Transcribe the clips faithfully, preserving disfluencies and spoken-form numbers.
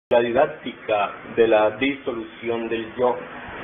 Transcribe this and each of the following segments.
La didáctica de la disolución del yo.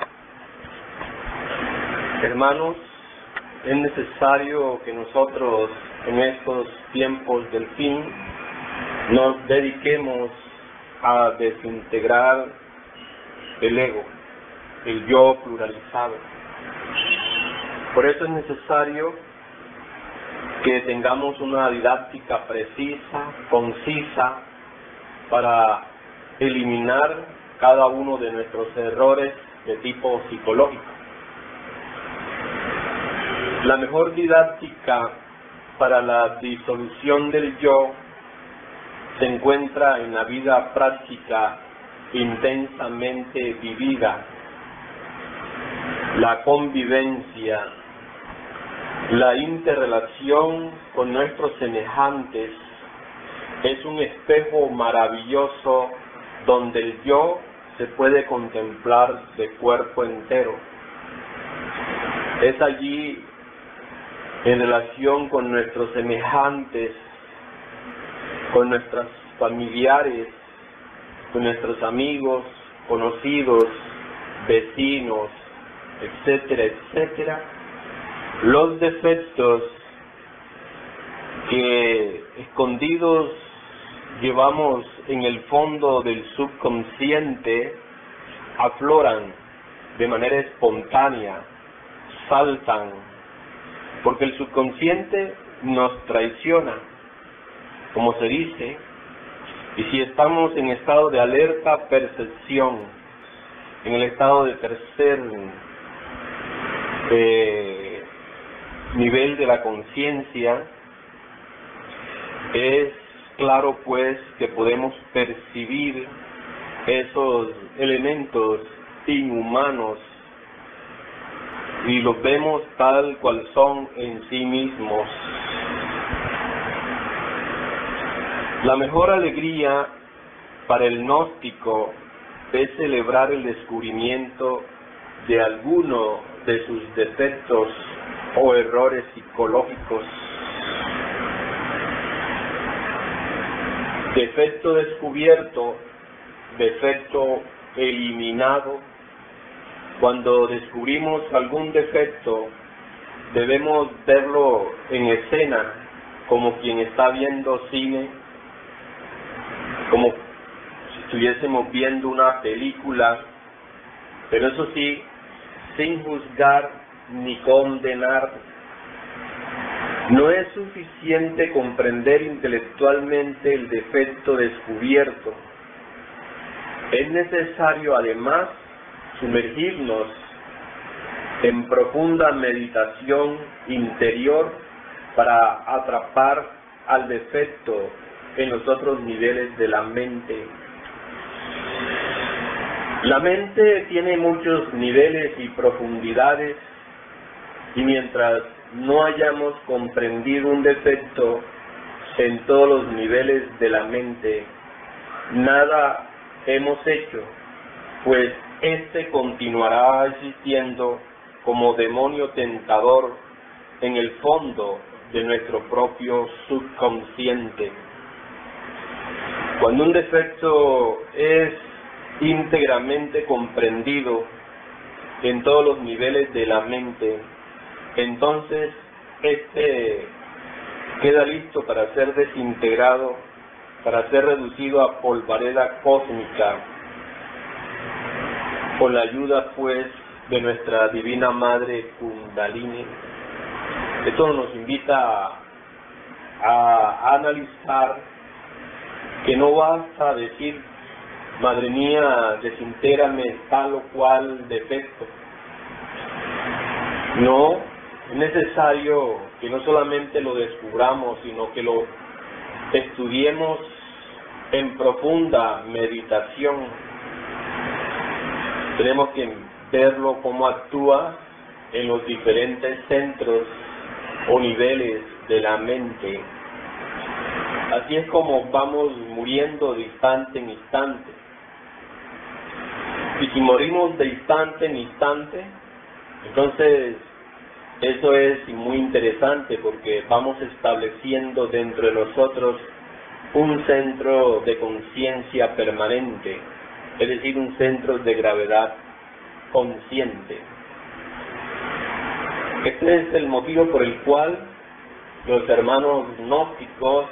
Hermanos, es necesario que nosotros en estos tiempos del fin nos dediquemos a desintegrar el ego, el yo pluralizado. Por eso es necesario que tengamos una didáctica precisa, concisa, para eliminar cada uno de nuestros errores de tipo psicológico. La mejor didáctica para la disolución del yo se encuentra en la vida práctica intensamente vivida, la convivencia, la interrelación con nuestros semejantes es un espejo maravilloso donde el yo se puede contemplar de cuerpo entero. Es allí, en relación con nuestros semejantes, con nuestros familiares, con nuestros amigos, conocidos, vecinos, etcétera, etcétera, los defectos que escondidos llevamos en el fondo del subconsciente afloran de manera espontánea, saltan, porque el subconsciente nos traiciona, como se dice, y si estamos en estado de alerta percepción, en el estado de tercer eh, nivel de la conciencia, es claro pues que podemos percibir esos elementos inhumanos y los vemos tal cual son en sí mismos. La mejor alegría para el gnóstico es celebrar el descubrimiento de alguno de sus defectos o errores psicológicos. Defecto descubierto, defecto eliminado. Cuando descubrimos algún defecto, debemos verlo en escena, como quien está viendo cine, como si estuviésemos viendo una película, pero eso sí, sin juzgar ni condenar. No es suficiente comprender intelectualmente el defecto descubierto. Es necesario además sumergirnos en profunda meditación interior para atrapar al defecto en los otros niveles de la mente. La mente tiene muchos niveles y profundidades, y mientras no hayamos comprendido un defecto en todos los niveles de la mente, nada hemos hecho, pues éste continuará existiendo como demonio tentador en el fondo de nuestro propio subconsciente. Cuando un defecto es íntegramente comprendido en todos los niveles de la mente, entonces este queda listo para ser desintegrado, para ser reducido a polvareda cósmica, con la ayuda pues de nuestra divina madre Kundalini. Esto nos invita a, a analizar que no basta decir: madre mía, desintégrame tal o cual defecto. No, es necesario que no solamente lo descubramos, sino que lo estudiemos en profunda meditación. Tenemos que verlo cómo actúa en los diferentes centros o niveles de la mente. Así es como vamos muriendo de instante en instante. Y si morimos de instante en instante, entonces eso es muy interesante, porque vamos estableciendo dentro de nosotros un centro de conciencia permanente, es decir, un centro de gravedad consciente. Este es el motivo por el cual los hermanos gnósticos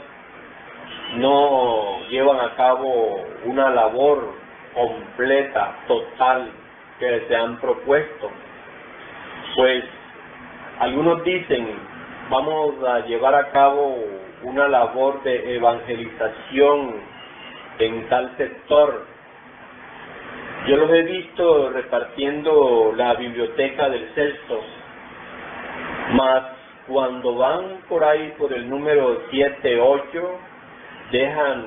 no llevan a cabo una labor completa, total, que se han propuesto. Pues algunos dicen, vamos a llevar a cabo una labor de evangelización en tal sector. Yo los he visto repartiendo la biblioteca del Celso, mas cuando van por ahí por el número siete, ocho, dejan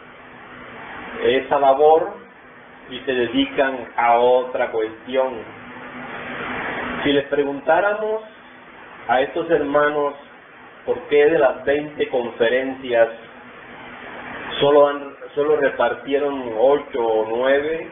esa labor y se dedican a otra cuestión. Si les preguntáramos a estos hermanos por qué de las veinte conferencias solo, han, solo repartieron ocho o nueve,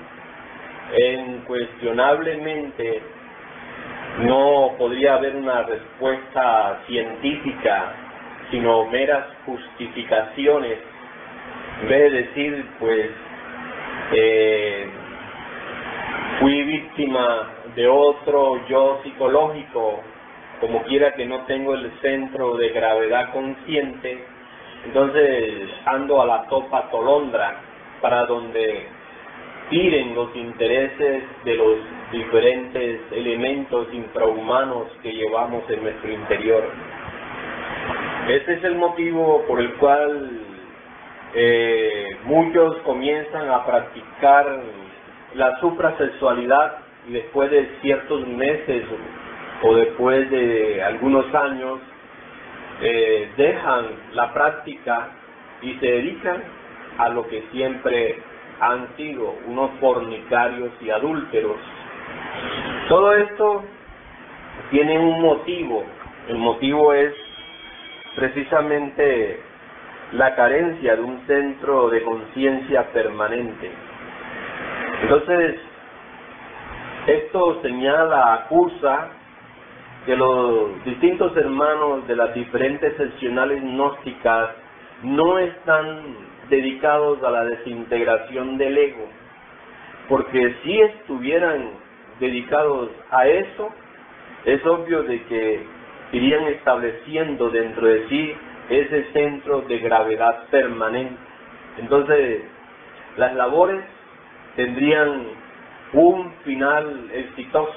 incuestionablemente no podría haber una respuesta científica, sino meras justificaciones. En vez de decir, pues, eh, fui víctima de otro yo psicológico, como quiera que no tengo el centro de gravedad consciente, entonces ando a la topa tolondra, para donde tiren los intereses de los diferentes elementos infrahumanos que llevamos en nuestro interior. Ese es el motivo por el cual eh, muchos comienzan a practicar la suprasexualidad y después de ciertos meses o después de algunos años eh, dejan la práctica y se dedican a lo que siempre han sido, unos fornicarios y adúlteros. Todo esto tiene un motivo. El motivo es precisamente la carencia de un centro de conciencia permanente. Entonces, esto señala, acusa que los distintos hermanos de las diferentes seccionales gnósticas no están dedicados a la desintegración del ego, porque si estuvieran dedicados a eso, es obvio de que irían estableciendo dentro de sí ese centro de gravedad permanente. Entonces, las labores tendrían un final exitoso,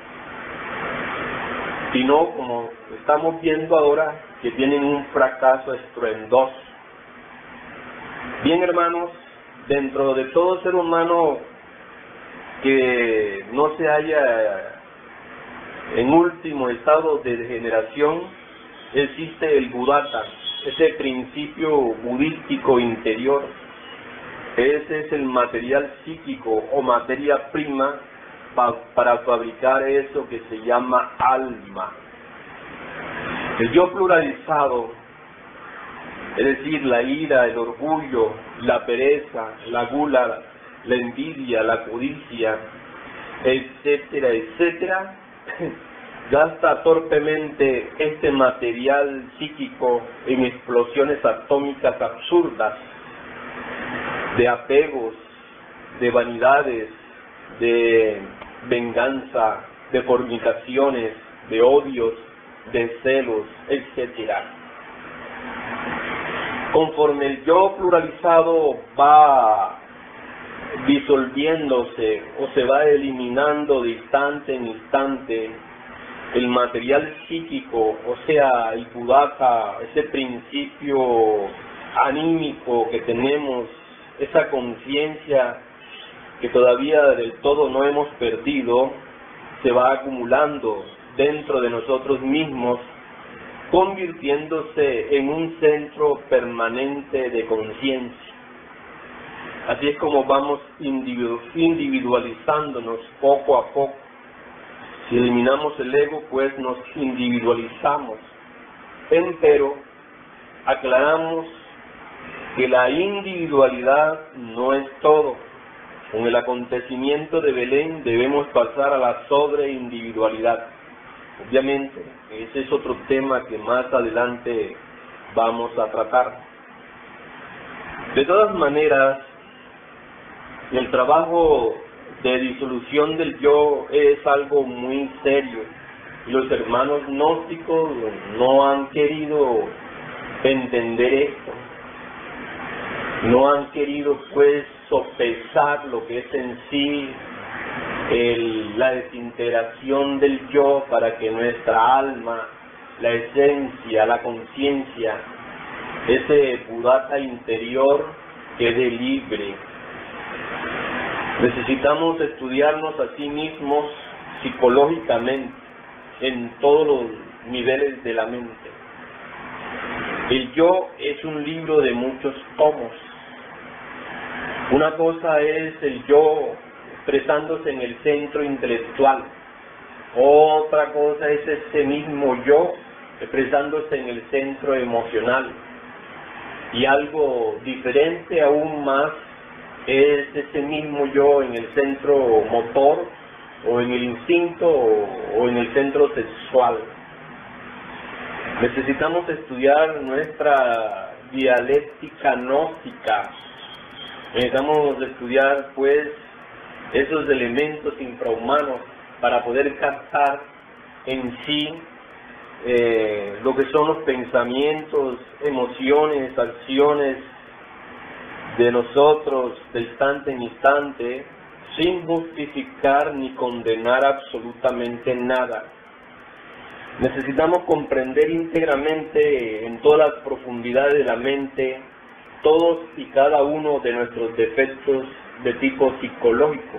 sino como estamos viendo ahora, que tienen un fracaso estruendoso. Bien, hermanos, dentro de todo ser humano que no se halla en último estado de degeneración, existe el Buddhata, ese principio budístico interior. Ese es el material psíquico o materia prima pa para fabricar eso que se llama alma. El yo pluralizado, es decir, la ira, el orgullo, la pereza, la gula, la envidia, la codicia, etcétera, etcétera, gasta torpemente este material psíquico en explosiones atómicas absurdas, de apegos, de vanidades, de venganza, de fornicaciones, de odios, de celos, etcétera. Conforme el yo pluralizado va disolviéndose o se va eliminando de instante en instante, el material psíquico, o sea, el Buddhata, ese principio anímico que tenemos, esa conciencia que todavía del todo no hemos perdido, se va acumulando dentro de nosotros mismos, convirtiéndose en un centro permanente de conciencia. Así es como vamos individu individualizándonos poco a poco. Si eliminamos el ego, pues nos individualizamos. Empero, aclaramos que la individualidad no es todo. Con el acontecimiento de Belén debemos pasar a la sobreindividualidad. Obviamente, ese es otro tema que más adelante vamos a tratar. De todas maneras, el trabajo de disolución del yo es algo muy serio. Y los hermanos gnósticos no han querido entender esto. No han querido, pues, sopesar lo que es en sí el, la desintegración del yo para que nuestra alma, la esencia, la conciencia, ese Buddhata interior quede libre. Necesitamos estudiarnos a sí mismos psicológicamente en todos los niveles de la mente. El yo es un libro de muchos tomos. Una cosa es el yo expresándose en el centro intelectual. Otra cosa es ese mismo yo expresándose en el centro emocional. Y algo diferente aún más es ese mismo yo en el centro motor, o en el instinto, o, o en el centro sexual. Necesitamos estudiar nuestra dialéctica gnóstica. Necesitamos estudiar, pues, esos elementos infrahumanos para poder captar en sí eh, lo que son los pensamientos, emociones, acciones de nosotros de instante en instante, sin justificar ni condenar absolutamente nada. Necesitamos comprender íntegramente en todas las profundidades de la mente todos y cada uno de nuestros defectos de tipo psicológico.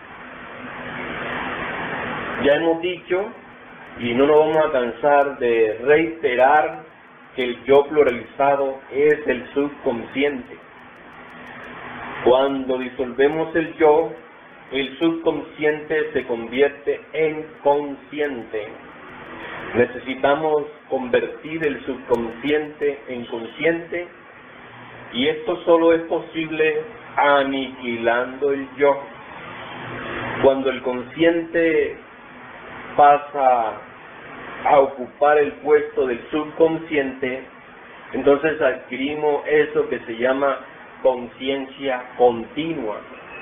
Ya hemos dicho, y no nos vamos a cansar de reiterar, que el yo pluralizado es el subconsciente. Cuando disolvemos el yo, el subconsciente se convierte en consciente. Necesitamos convertir el subconsciente en consciente, y esto solo es posible aniquilando el yo. Cuando el consciente pasa a ocupar el puesto del subconsciente, entonces adquirimos eso que se llama conciencia continua.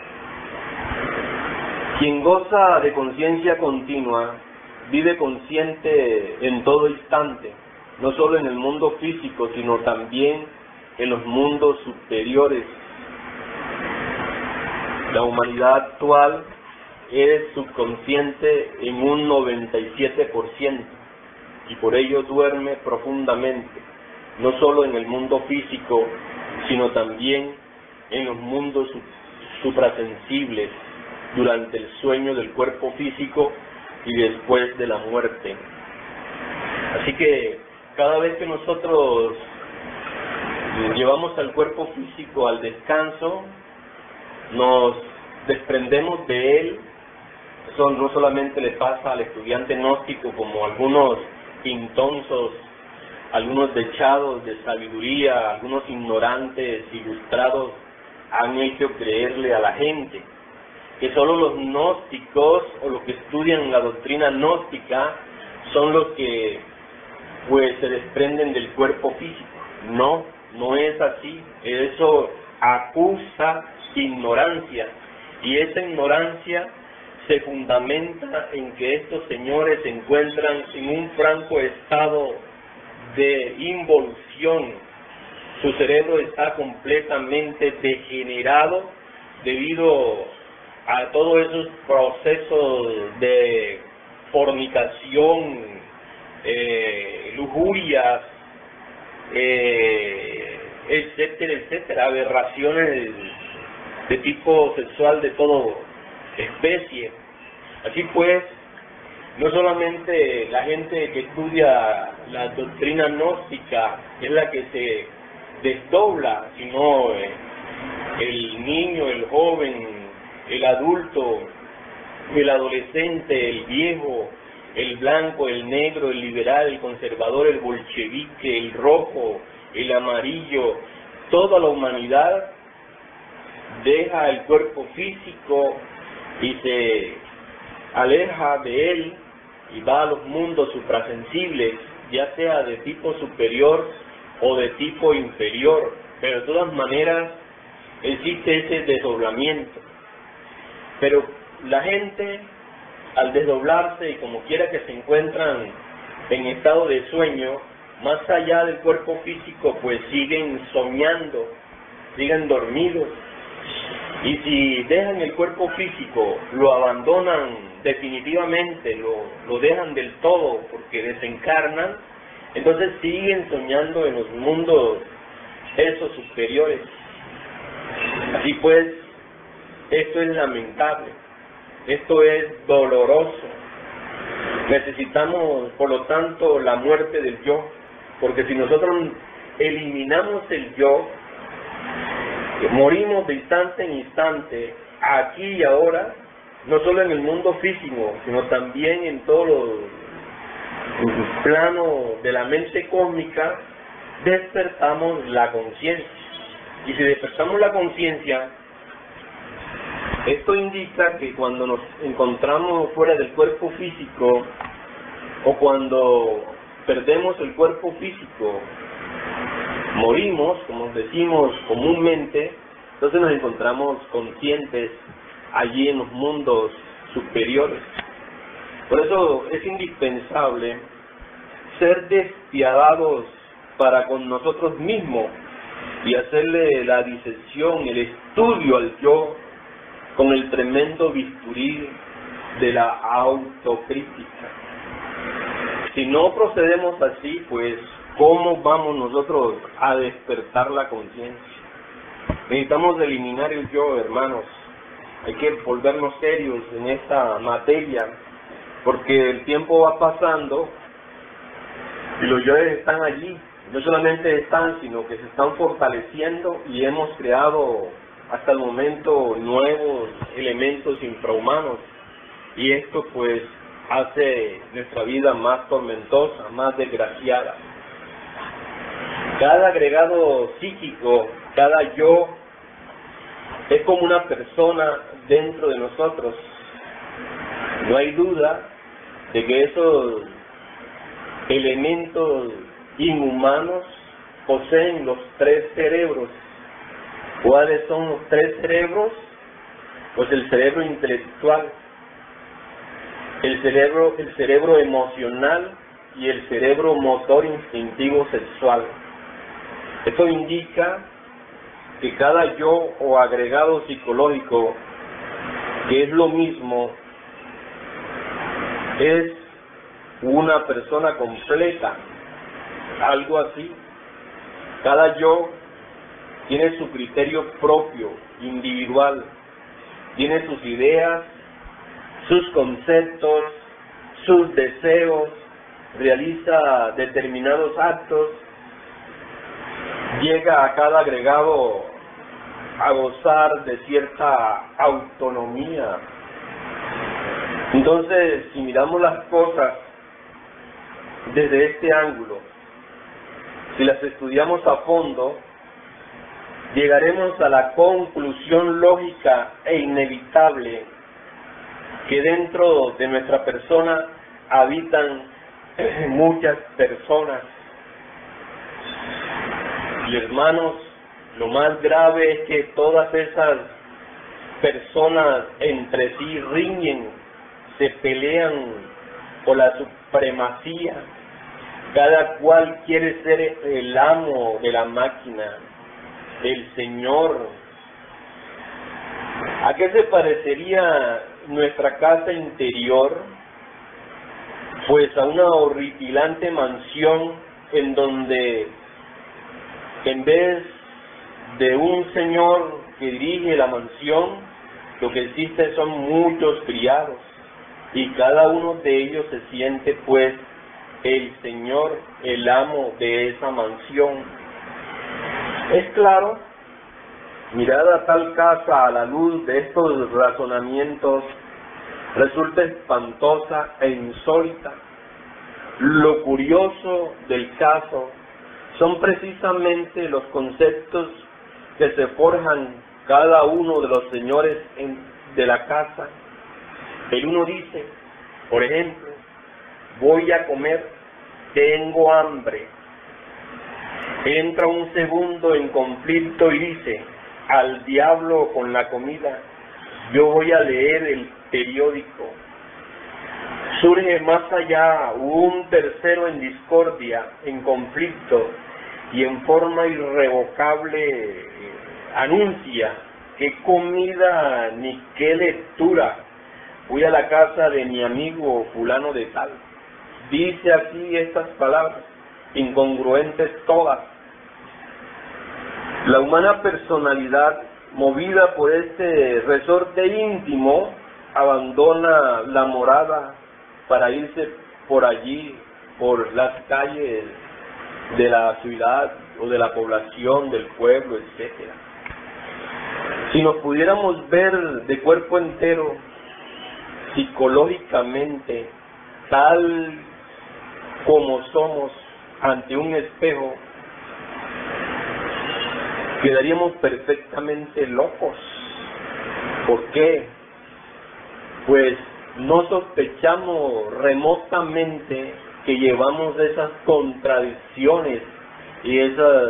Quien goza de conciencia continua vive consciente en todo instante, no solo en el mundo físico, sino también en los mundos superiores. La humanidad actual es subconsciente en un noventa y siete por ciento, y por ello duerme profundamente, no solo en el mundo físico, sino también en los mundos suprasensibles, durante el sueño del cuerpo físico y después de la muerte. Así que cada vez que nosotros llevamos al cuerpo físico al descanso, nos desprendemos de él. Eso no solamente le pasa al estudiante gnóstico, como algunos intonsos, algunos dechados de sabiduría, algunos ignorantes ilustrados han hecho creerle a la gente que solo los gnósticos o los que estudian la doctrina gnóstica son los que pues se desprenden del cuerpo físico. No, no es así. Eso acusa ignorancia, y esa ignorancia se fundamenta en que estos señores se encuentran en un franco estado de involución. Su cerebro está completamente degenerado debido a todos esos procesos de fornicación, eh, lujurias, eh, etcétera, etcétera, aberraciones de tipo sexual de toda especie. Así pues, no solamente la gente que estudia la doctrina gnóstica es la que se desdobla, sino eh, el niño, el joven, el adulto, el adolescente, el viejo, el blanco, el negro, el liberal, el conservador, el bolchevique, el rojo, el amarillo, toda la humanidad deja el cuerpo físico y se aleja de él y va a los mundos suprasensibles, ya sea de tipo superior o de tipo inferior, pero de todas maneras existe ese desdoblamiento. Pero la gente, al desdoblarse y como quiera que se encuentran en estado de sueño, más allá del cuerpo físico, pues siguen soñando, siguen dormidos. Y si dejan el cuerpo físico, lo abandonan definitivamente, lo, lo dejan del todo porque desencarnan, entonces siguen soñando en los mundos esos superiores. Así pues, esto es lamentable, esto es doloroso. Necesitamos, por lo tanto, la muerte del yo, porque si nosotros eliminamos el yo, morimos de instante en instante, aquí y ahora, no solo en el mundo físico, sino también en todos los planos de la mente cósmica, despertamos la conciencia. Y si despertamos la conciencia, esto indica que cuando nos encontramos fuera del cuerpo físico, o cuando perdemos el cuerpo físico, morimos, como decimos comúnmente, entonces nos encontramos conscientes allí en los mundos superiores. Por eso es indispensable ser despiadados para con nosotros mismos y hacerle la disección, el estudio al yo con el tremendo bisturí de la autocrítica. Si no procedemos así, pues ¿cómo vamos nosotros a despertar la conciencia? Necesitamos eliminar el yo, hermanos. Hay que volvernos serios en esta materia, porque el tiempo va pasando y los yoes están allí. No solamente están, sino que se están fortaleciendo y hemos creado hasta el momento nuevos elementos infrahumanos. Y esto pues hace nuestra vida más tormentosa, más desgraciada. Cada agregado psíquico, cada yo, es como una persona dentro de nosotros. No hay duda de que esos elementos inhumanos poseen los tres cerebros. ¿Cuáles son los tres cerebros? Pues el cerebro intelectual, el cerebro, el cerebro emocional y el cerebro motor instintivo sexual. Esto indica que cada yo o agregado psicológico, que es lo mismo, es una persona completa, algo así. Cada yo tiene su criterio propio, individual, tiene sus ideas, sus conceptos, sus deseos, realiza determinados actos, llega a cada agregado a gozar de cierta autonomía. Entonces, si miramos las cosas desde este ángulo, si las estudiamos a fondo, llegaremos a la conclusión lógica e inevitable que dentro de nuestra persona habitan muchas personas. Y hermanos, lo más grave es que todas esas personas entre sí riñen, se pelean por la supremacía. Cada cual quiere ser el amo de la máquina, el Señor. ¿A qué se parecería nuestra casa interior? Pues a una horripilante mansión en donde en vez de un señor que dirige la mansión, lo que existe son muchos criados, y cada uno de ellos se siente pues el señor, el amo de esa mansión. Es claro, mirada tal casa a la luz de estos razonamientos, resulta espantosa e insólita. Lo curioso del caso son precisamente los conceptos que se forjan cada uno de los señores en, de la casa. El uno dice, por ejemplo, voy a comer, tengo hambre. Entra un segundo en conflicto y dice, al diablo con la comida, yo voy a leer el periódico. Surge más allá un tercero en discordia, en conflicto, y en forma irrevocable anuncia qué comida ni qué lectura. Voy a la casa de mi amigo fulano de tal. Dice aquí estas palabras, incongruentes todas. La humana personalidad, movida por este resorte íntimo, abandona la morada para irse por allí, por las calles de la ciudad o de la población, del pueblo, etcétera. Si nos pudiéramos ver de cuerpo entero, psicológicamente, tal como somos ante un espejo, quedaríamos perfectamente locos. ¿Por qué? Pues no sospechamos remotamente que llevamos esas contradicciones y esas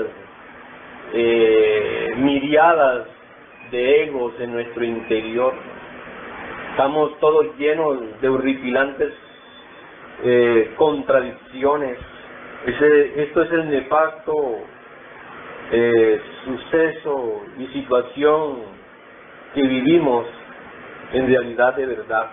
eh, miriadas de egos en nuestro interior. Estamos todos llenos de horripilantes eh, contradicciones. Ese, esto es el nefasto eh, suceso y situación que vivimos en realidad de verdad.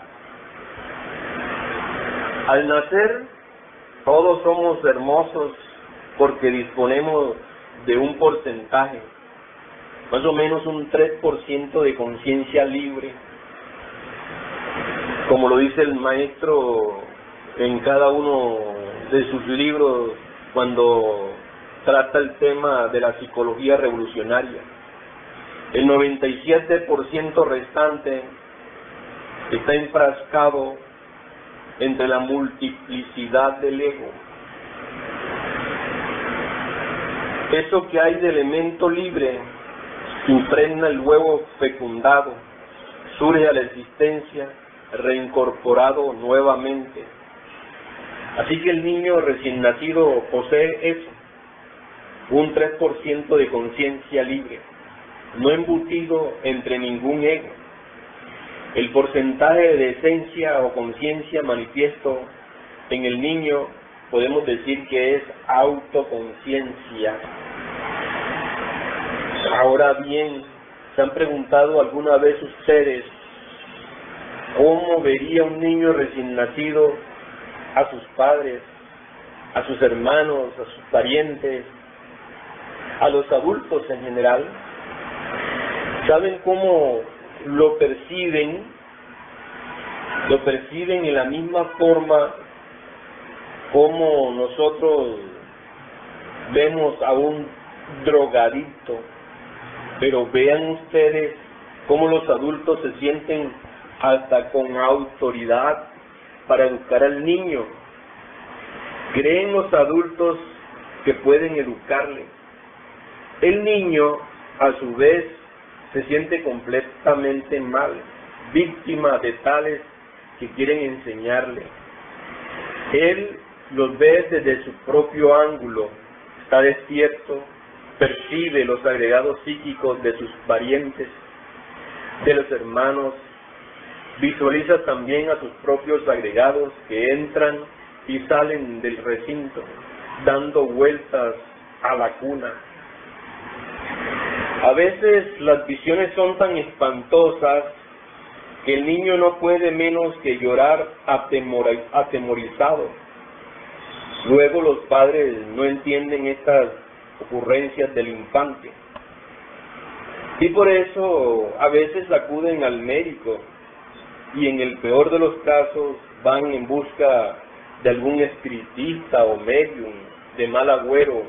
Al nacer, todos somos hermosos porque disponemos de un porcentaje, más o menos un tres por ciento de conciencia libre, como lo dice el maestro en cada uno de sus libros cuando trata el tema de la psicología revolucionaria. El noventa y siete por ciento restante está enfrascado entre la multiplicidad del ego. Eso que hay de elemento libre impregna el huevo fecundado, surge a la existencia, reincorporado nuevamente. Así que el niño recién nacido posee eso, un tres por ciento de conciencia libre, no embutido entre ningún ego. El porcentaje de esencia o conciencia manifiesto en el niño podemos decir que es autoconciencia. Ahora bien, ¿se han preguntado alguna vez ustedes cómo vería un niño recién nacido a sus padres, a sus hermanos, a sus parientes, a los adultos en general? ¿Saben cómo lo perciben? Lo perciben en la misma forma como nosotros vemos a un drogadicto. Pero vean ustedes cómo los adultos se sienten hasta con autoridad para educar al niño. Creen los adultos que pueden educarle. El niño, a su vez, se siente completamente mal, víctima de tales que quieren enseñarle. Él los ve desde su propio ángulo, está despierto, percibe los agregados psíquicos de sus parientes, de los hermanos, visualiza también a sus propios agregados que entran y salen del recinto, dando vueltas a la cuna. A veces las visiones son tan espantosas que el niño no puede menos que llorar atemorizado. Luego los padres no entienden estas ocurrencias del infante y por eso a veces acuden al médico y en el peor de los casos van en busca de algún espiritista o medium de mal agüero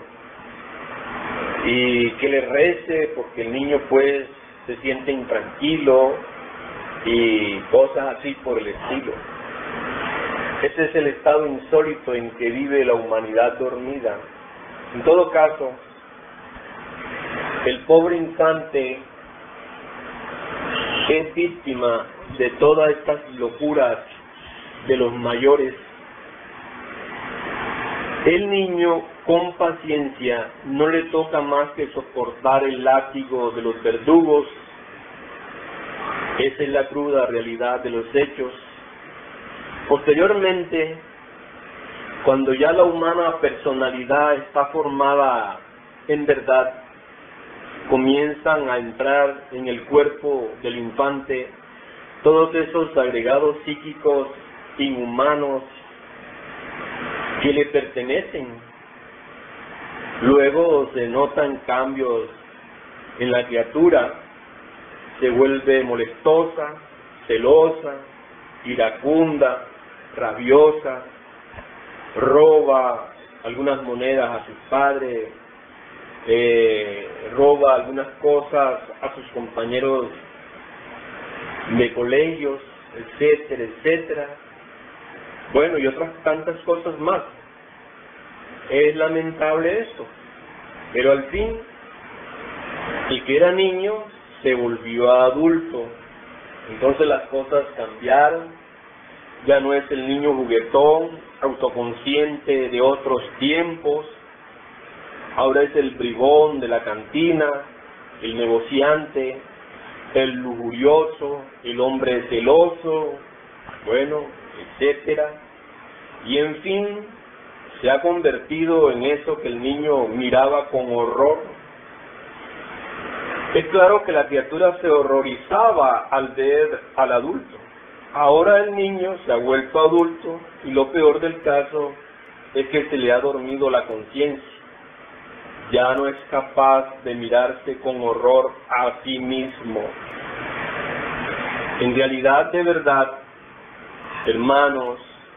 y que le rece porque el niño pues se siente intranquilo y cosas así por el estilo. Ese es el estado insólito en que vive la humanidad dormida. En todo caso, el pobre infante es víctima de todas estas locuras de los mayores. El niño con paciencia, no le toca más que soportar el látigo de los verdugos. Esa es la cruda realidad de los hechos. Posteriormente, cuando ya la humana personalidad está formada en verdad, comienzan a entrar en el cuerpo del infante todos esos agregados psíquicos inhumanos que le pertenecen. Luego se notan cambios en la criatura, se vuelve molestosa, celosa, iracunda, rabiosa, roba algunas monedas a sus padres, eh, roba algunas cosas a sus compañeros de colegios, etcétera, etcétera. Bueno, y otras tantas cosas más. Es lamentable esto, pero al fin, el que era niño se volvió adulto. Entonces las cosas cambiaron. Ya no es el niño juguetón, autoconsciente de otros tiempos. Ahora es el bribón de la cantina, el negociante, el lujurioso, el hombre celoso, bueno, etcétera. Y en fin, se ha convertido en eso que el niño miraba con horror. Es claro que la criatura se horrorizaba al ver al adulto. Ahora el niño se ha vuelto adulto y lo peor del caso es que se le ha dormido la conciencia. Ya no es capaz de mirarse con horror a sí mismo. En realidad, de verdad, hermanos,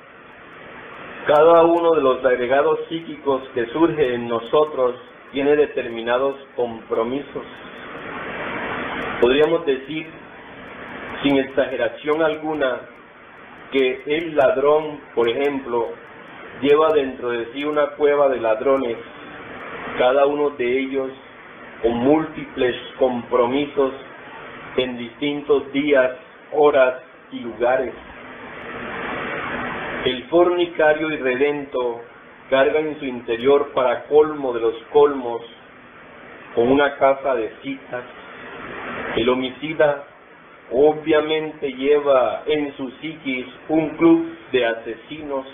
cada uno de los agregados psíquicos que surge en nosotros tiene determinados compromisos. Podríamos decir, sin exageración alguna, que el ladrón, por ejemplo, lleva dentro de sí una cueva de ladrones, cada uno de ellos con múltiples compromisos en distintos días, horas y lugares. El fornicario irredento carga en su interior, para colmo de los colmos, con una casa de citas. El homicida obviamente lleva en su psiquis un club de asesinos.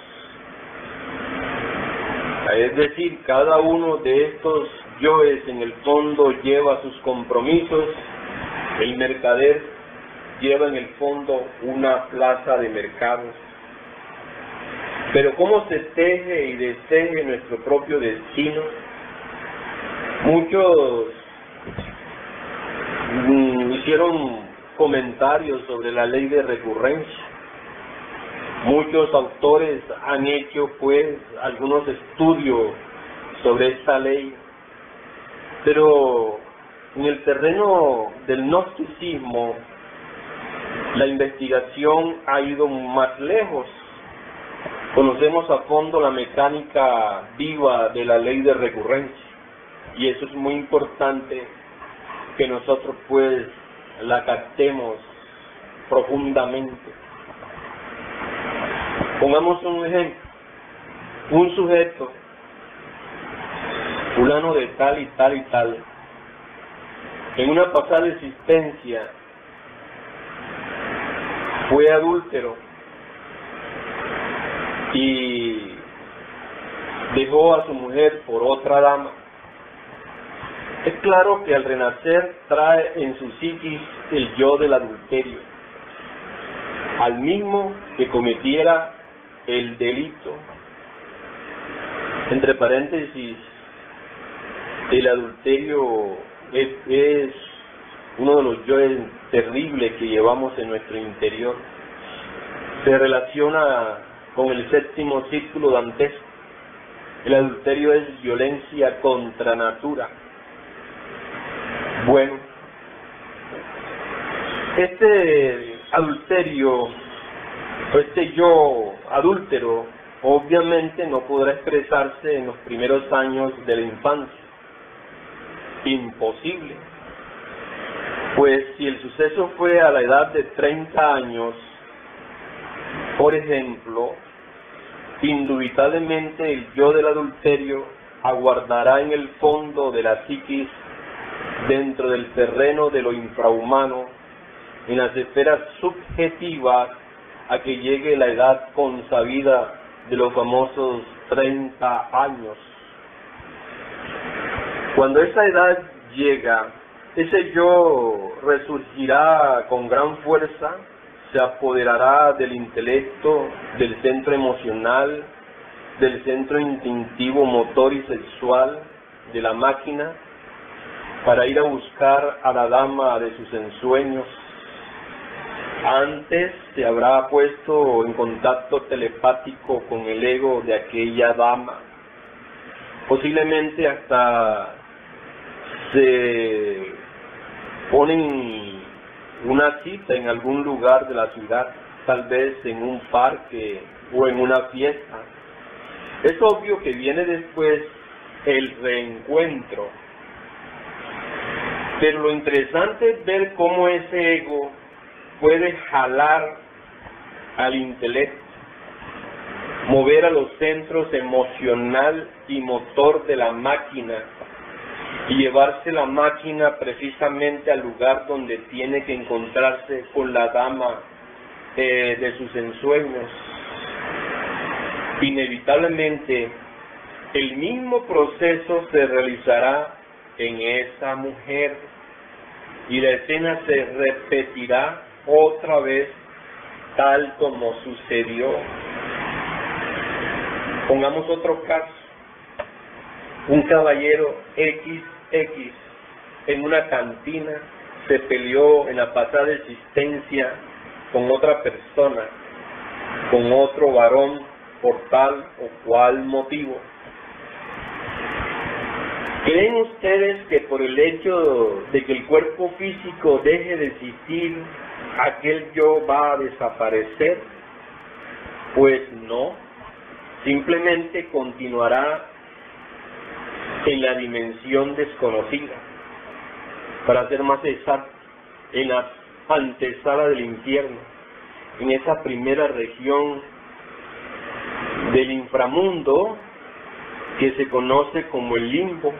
Es decir, cada uno de estos yoes en el fondo lleva sus compromisos. El mercader lleva en el fondo una plaza de mercados. Pero ¿cómo se teje y desteje nuestro propio destino? Muchos mm, hicieron comentarios sobre la ley de recurrencia. Muchos autores han hecho pues algunos estudios sobre esta ley, pero en el terreno del gnosticismo la investigación ha ido más lejos. Conocemos a fondo la mecánica viva de la ley de recurrencia, y eso es muy importante que nosotros pues la captemos profundamente. Pongamos un ejemplo. Un sujeto, fulano de tal y tal y tal, en una pasada existencia fue adúltero y dejó a su mujer por otra dama. Es claro que al renacer trae en su psiquis el yo del adulterio, al mismo que cometiera el delito. Entre paréntesis, el adulterio es, es uno de los yoes terribles que llevamos en nuestro interior. Se relaciona con el séptimo círculo dantesco. El adulterio es violencia contra natura. Bueno, este adulterio, o este yo adúltero, obviamente no podrá expresarse en los primeros años de la infancia. Imposible. Pues si el suceso fue a la edad de treinta años, por ejemplo, indubitablemente el yo del adulterio aguardará en el fondo de la psiquis, dentro del terreno de lo infrahumano, en las esferas subjetivas, a que llegue la edad consabida de los famosos treinta años. Cuando esa edad llega, ese yo resurgirá con gran fuerza, se apoderará del intelecto, del centro emocional, del centro instintivo, motor y sexual de la máquina, para ir a buscar a la dama de sus ensueños. Antes se habrá puesto en contacto telepático con el ego de aquella dama. Posiblemente hasta se ponen una cita en algún lugar de la ciudad, tal vez en un parque o en una fiesta. Es obvio que viene después el reencuentro, pero lo interesante es ver cómo ese ego puede jalar al intelecto, mover a los centros emocional y motor de la máquina y llevarse la máquina precisamente al lugar donde tiene que encontrarse con la dama eh, de sus ensueños. Inevitablemente, el mismo proceso se realizará en esa mujer y la escena se repetirá otra vez tal como sucedió. Pongamos otro caso. Un caballero equis equis en una cantina se peleó en la pasada existencia con otra persona, con otro varón, por tal o cual motivo. ¿Creen ustedes que por el hecho de que el cuerpo físico deje de existir, aquel yo va a desaparecer? Pues no, simplemente continuará en la dimensión desconocida, para ser más exacto, en la antesala del infierno, en esa primera región del inframundo que se conoce como el limbo.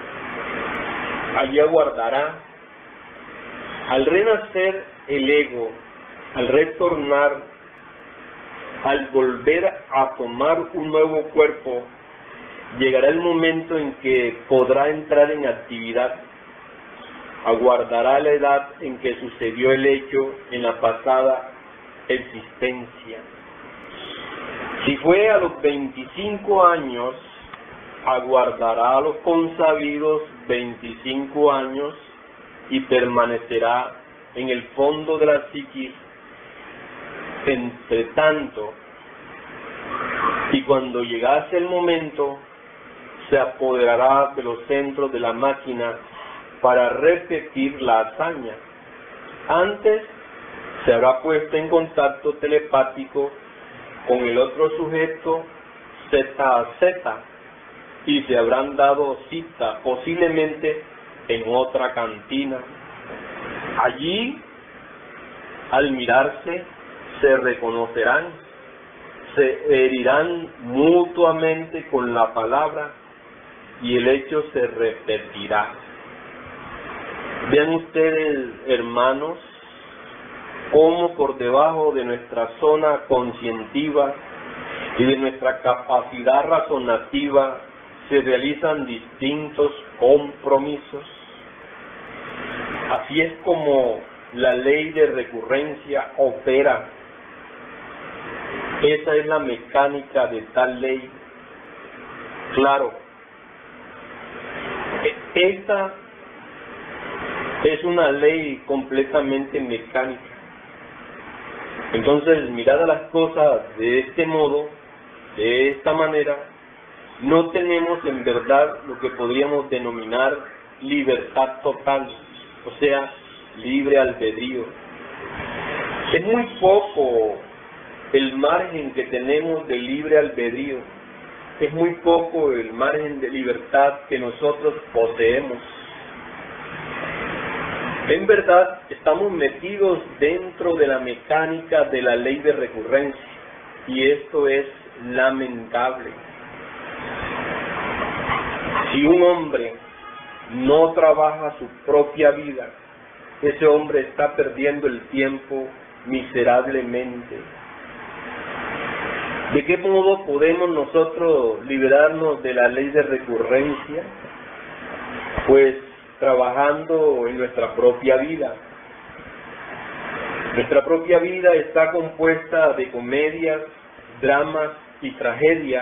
Allí aguardará. Al renacer el ego, al retornar, al volver a tomar un nuevo cuerpo, llegará el momento en que podrá entrar en actividad. Aguardará la edad en que sucedió el hecho en la pasada existencia. Si fue a los veinticinco años, aguardará a los consabidos veinticinco años y permanecerá en el fondo de la psiquis entre tanto, y cuando llegase el momento se apoderará de los centros de la máquina para repetir la hazaña. Antes se habrá puesto en contacto telepático con el otro sujeto Z a Z y se habrán dado cita posiblemente en otra cantina. Allí, al mirarse, se reconocerán, se herirán mutuamente con la palabra y el hecho se repetirá. Vean ustedes, hermanos, cómo por debajo de nuestra zona conscientiva y de nuestra capacidad razonativa se realizan distintos compromisos. Así es como la ley de recurrencia opera. Esa es la mecánica de tal ley. Claro, esta es una ley completamente mecánica. Entonces, mirad a las cosas de este modo, de esta manera, no tenemos en verdad lo que podríamos denominar libertad total, o sea, libre albedrío. Es muy poco el margen que tenemos de libre albedrío, es muy poco el margen de libertad que nosotros poseemos. En verdad, estamos metidos dentro de la mecánica de la ley de recurrencia, y esto es lamentable. Si un hombre no trabaja su propia vida, ese hombre está perdiendo el tiempo miserablemente. ¿De qué modo podemos nosotros liberarnos de la ley de recurrencia? Pues trabajando en nuestra propia vida. Nuestra propia vida está compuesta de comedias, dramas y tragedias.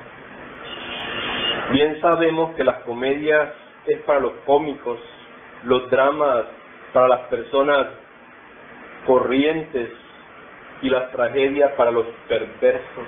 Bien sabemos que las comedias es para los cómicos, los dramas para las personas corrientes y las tragedias para los perversos.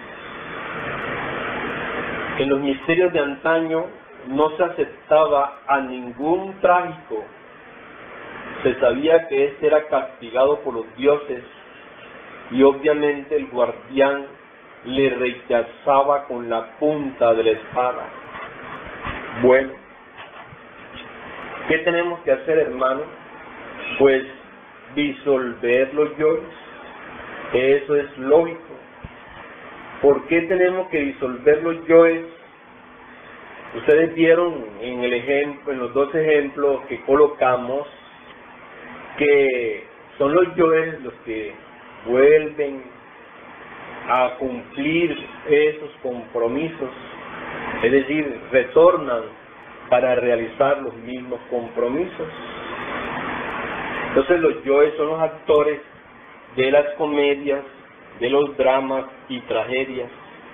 En los misterios de antaño no se aceptaba a ningún trágico. Se sabía que éste era castigado por los dioses y obviamente el guardián le rechazaba con la punta de la espada. Bueno, ¿qué tenemos que hacer, hermano? Pues disolver los yoes. Eso es lógico. ¿Por qué tenemos que disolver los yoes? Ustedes vieron en el ejemplo, en los dos ejemplos que colocamos, que son los yoes los que vuelven a cumplir esos compromisos, es decir, retornan para realizar los mismos compromisos. Entonces los yoes son los actores de las comedias, de los dramas y tragedias.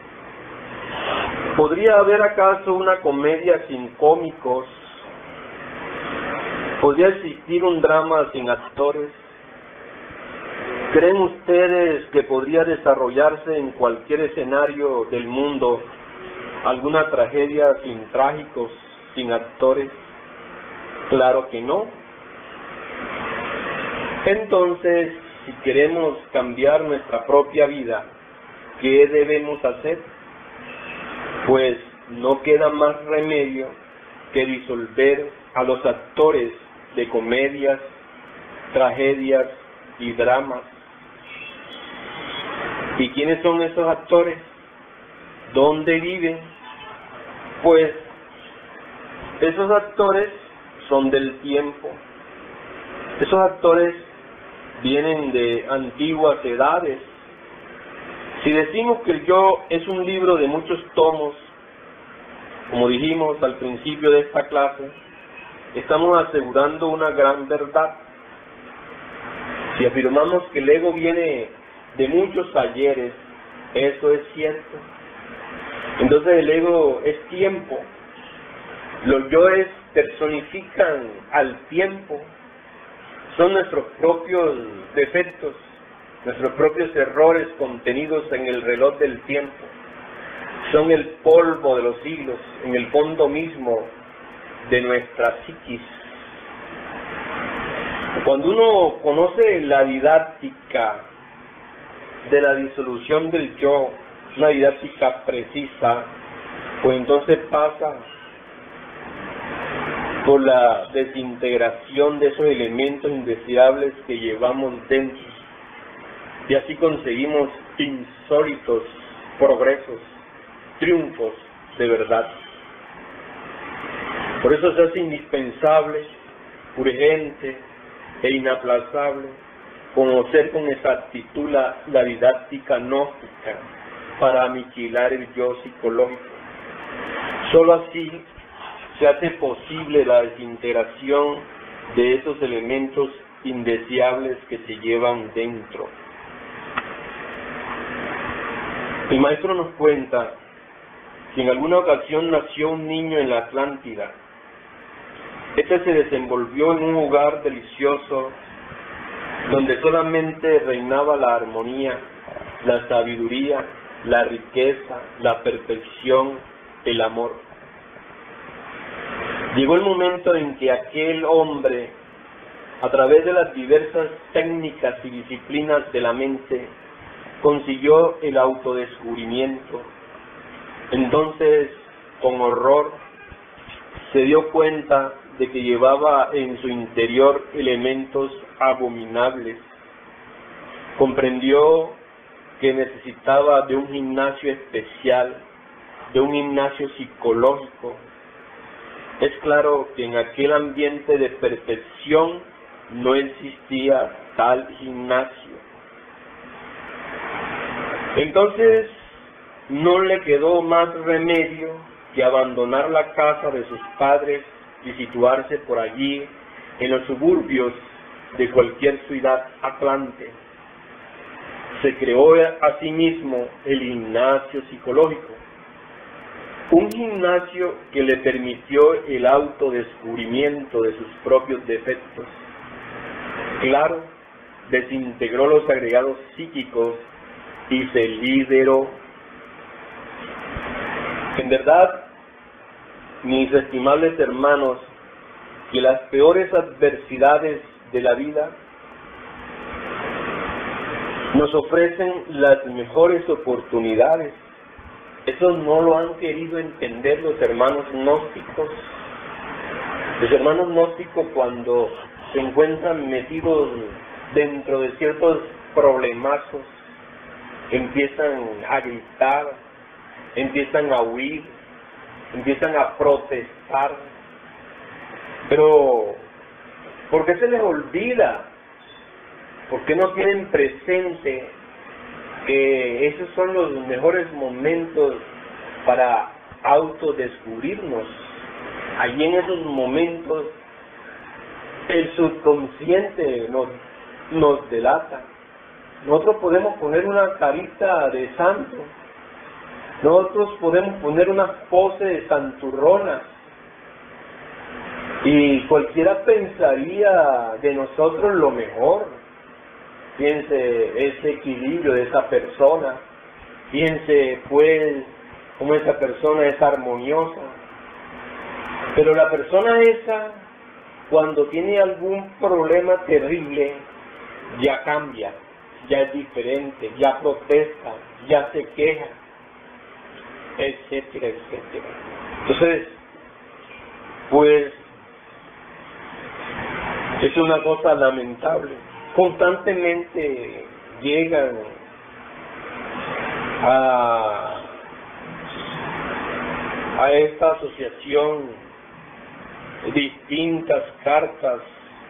¿Podría haber acaso una comedia sin cómicos? ¿Podría existir un drama sin actores? ¿Creen ustedes que podría desarrollarse en cualquier escenario del mundo alguna tragedia sin trágicos, sin actores? Claro que no. Entonces, si queremos cambiar nuestra propia vida, ¿qué debemos hacer? Pues no queda más remedio que disolver a los actores de comedias, tragedias y dramas. ¿Y quiénes son esos actores? ¿Dónde viven? Pues esos actores son del tiempo. Esos actores vienen de antiguas edades. Si decimos que el yo es un libro de muchos tomos, como dijimos al principio de esta clase, estamos asegurando una gran verdad. Si afirmamos que el ego viene de muchos ayeres, eso es cierto. Entonces el ego es tiempo. Los yoes personifican al tiempo. Son nuestros propios defectos, nuestros propios errores contenidos en el reloj del tiempo. Son el polvo de los siglos, en el fondo mismo de nuestra psiquis. Cuando uno conoce la didáctica de la disolución del yo, una didáctica precisa, pues entonces pasa por la desintegración de esos elementos indeseables que llevamos dentro, y así conseguimos insólitos progresos, triunfos de verdad. Por eso se hace indispensable, urgente e inaplazable conocer con exactitud la, la didáctica gnóstica para aniquilar el yo psicológico. Solo así se hace posible la desintegración de esos elementos indeseables que se llevan dentro. El maestro nos cuenta que en alguna ocasión nació un niño en la Atlántida. Este se desenvolvió en un lugar delicioso donde solamente reinaba la armonía, la sabiduría, la riqueza, la perfección, el amor. Llegó el momento en que aquel hombre, a través de las diversas técnicas y disciplinas de la mente, consiguió el autodescubrimiento. Entonces, con horror, se dio cuenta de que llevaba en su interior elementos abominables. Comprendió que necesitaba de un gimnasio especial, de un gimnasio psicológico, es claro que en aquel ambiente de perfección no existía tal gimnasio. Entonces no le quedó más remedio que abandonar la casa de sus padres y situarse por allí en los suburbios de cualquier ciudad atlante. Se creó a sí mismo el gimnasio psicológico, un gimnasio que le permitió el autodescubrimiento de sus propios defectos. Claro, desintegró los agregados psíquicos y se liberó. En verdad, mis estimables hermanos, que las peores adversidades de la vida nos ofrecen las mejores oportunidades. Eso no lo han querido entender los hermanos gnósticos. Los hermanos gnósticos, cuando se encuentran metidos dentro de ciertos problemazos, empiezan a gritar, empiezan a huir, empiezan a protestar. Pero, ¿por qué se les olvida? ¿Por qué no tienen presente que esos son los mejores momentos para autodescubrirnos? Allí en esos momentos el subconsciente nos, nos delata. Nosotros podemos poner una carita de santo, nosotros podemos poner unas poses santurronas, y cualquiera pensaría de nosotros lo mejor. Piense ese equilibrio de esa persona, piense pues cómo esa persona es armoniosa. Pero la persona esa, cuando tiene algún problema terrible, ya cambia, ya es diferente, ya protesta, ya se queja, etcétera, etcétera. Entonces, pues, es una cosa lamentable. Constantemente llegan a, a esta asociación distintas cartas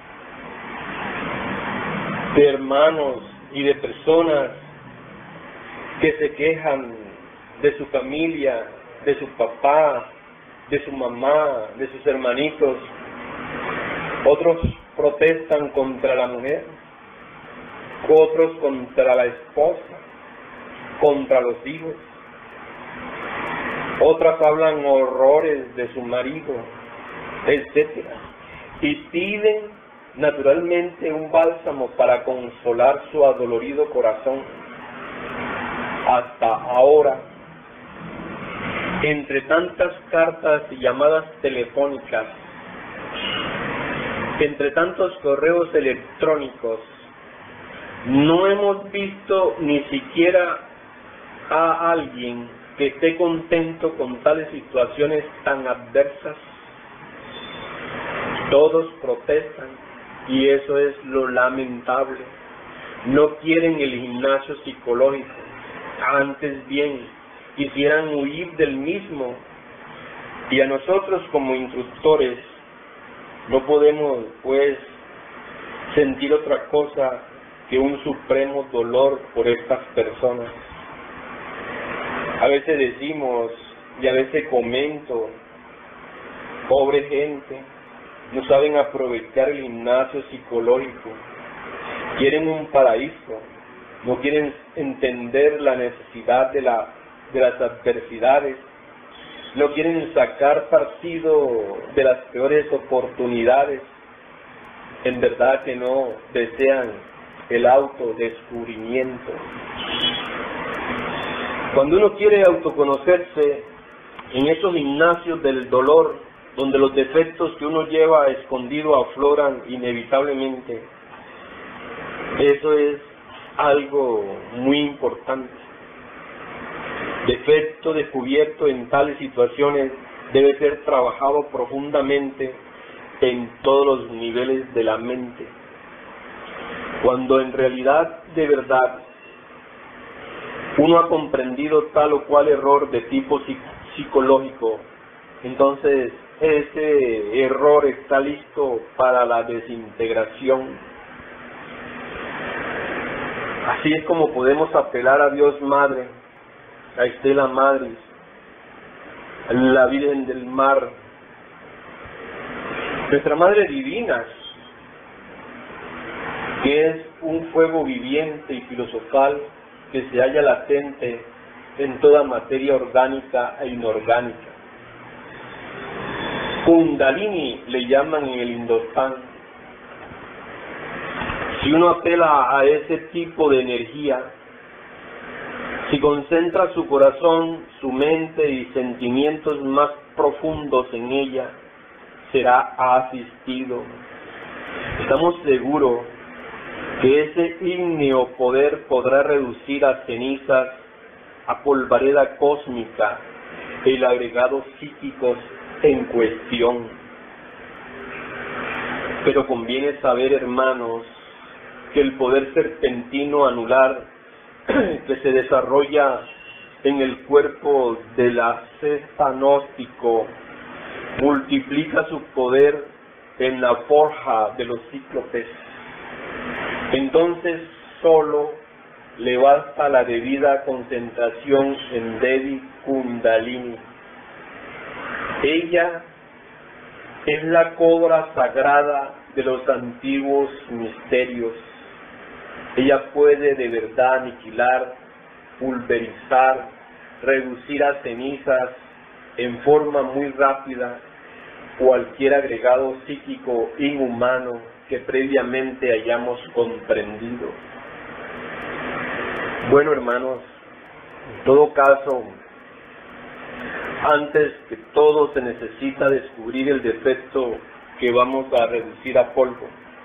de hermanos y de personas que se quejan de su familia, de su papá, de su mamá, de sus hermanitos. Otros protestan contra la mujer, otros contra la esposa, contra los hijos. Otras hablan horrores de su marido, etcétera. Y piden naturalmente un bálsamo para consolar su adolorido corazón. Hasta ahora, entre tantas cartas y llamadas telefónicas, entre tantos correos electrónicos, no hemos visto ni siquiera a alguien que esté contento con tales situaciones tan adversas. Todos protestan, y eso es lo lamentable. No quieren el gimnasio psicológico, antes bien quisieran huir del mismo. Y a nosotros como instructores no podemos pues sentir otra cosa que un supremo dolor por estas personas. A veces decimos, y a veces comento, pobre gente, no saben aprovechar el gimnasio psicológico, quieren un paraíso, no quieren entender la necesidad de, la, de las adversidades, no quieren sacar partido de las peores oportunidades. En verdad que no desean el autodescubrimiento. Cuando uno quiere autoconocerse en esos gimnasios del dolor, donde los defectos que uno lleva escondido afloran inevitablemente, eso es algo muy importante. Defecto descubierto en tales situaciones debe ser trabajado profundamente en todos los niveles de la mente. Cuando en realidad, de verdad, uno ha comprendido tal o cual error de tipo psicológico, entonces ese error está listo para la desintegración. Así es como podemos apelar a Dios Madre, a Estela Madre, a la Virgen del Mar, nuestra Madre Divina, que es un fuego viviente y filosofal que se halla latente en toda materia orgánica e inorgánica. Kundalini le llaman en el Hindustán. Si uno apela a ese tipo de energía, si concentra su corazón, su mente y sentimientos más profundos en ella, será asistido. Estamos seguros que ese ígneo poder podrá reducir a cenizas, a polvareda cósmica, el agregado psíquicos en cuestión. Pero conviene saber, hermanos, que el poder serpentino anular que se desarrolla en el cuerpo del asceta gnóstico multiplica su poder en la forja de los cíclopes. Entonces solo le basta la debida concentración en Devi Kundalini. Ella es la cobra sagrada de los antiguos misterios. Ella puede de verdad aniquilar, pulverizar, reducir a cenizas en forma muy rápida cualquier agregado psíquico inhumano que previamente hayamos comprendido. Bueno, hermanos, en todo caso, antes que todo se necesita descubrir el defecto que vamos a reducir a polvo.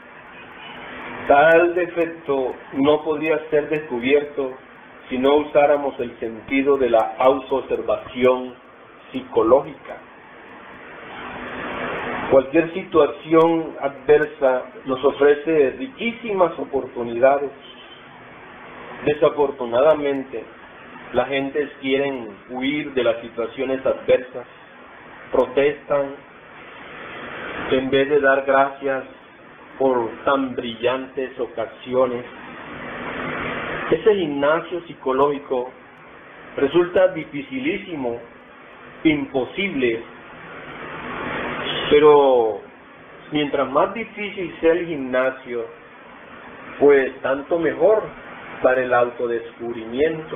Tal defecto no podría ser descubierto si no usáramos el sentido de la autoobservación psicológica. Cualquier situación adversa nos ofrece riquísimas oportunidades. Desafortunadamente, la gente quiere huir de las situaciones adversas, protestan, en vez de dar gracias por tan brillantes ocasiones. Ese gimnasio psicológico resulta dificilísimo, imposible, pero mientras más difícil sea el gimnasio, pues tanto mejor para el autodescubrimiento.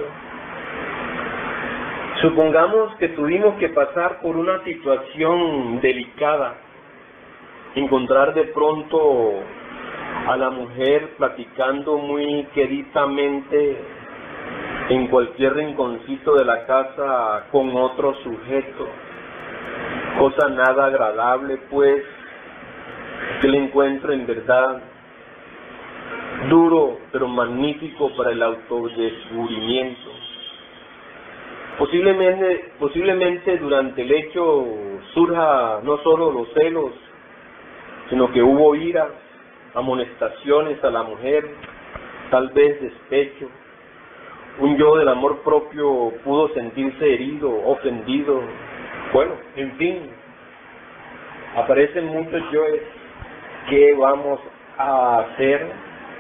Supongamos que tuvimos que pasar por una situación delicada, encontrar de pronto a la mujer platicando muy queridamente en cualquier rinconcito de la casa con otro sujeto, cosa nada agradable, pues, que el encuentro en verdad duro pero magnífico para el autodescubrimiento. Posiblemente, posiblemente durante el hecho surja no solo los celos, sino que hubo ira, amonestaciones a la mujer, tal vez despecho. Un yo del amor propio pudo sentirse herido, ofendido. Bueno, en fin, aparecen muchos yoes. ¿Qué vamos a hacer?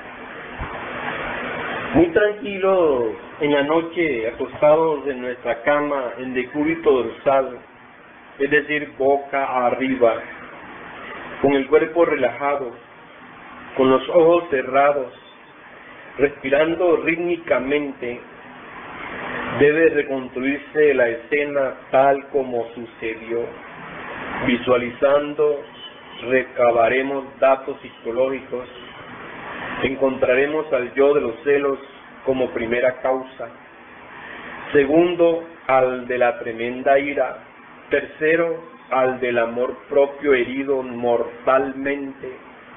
Muy tranquilos en la noche, acostados en nuestra cama en decúbito dorsal, es decir, boca arriba, con el cuerpo relajado, con los ojos cerrados, respirando rítmicamente, debe reconstruirse la escena tal como sucedió. Visualizando, recabaremos datos psicológicos, encontraremos al yo de los celos como primera causa, segundo, al de la tremenda ira, tercero, al del amor propio herido mortalmente.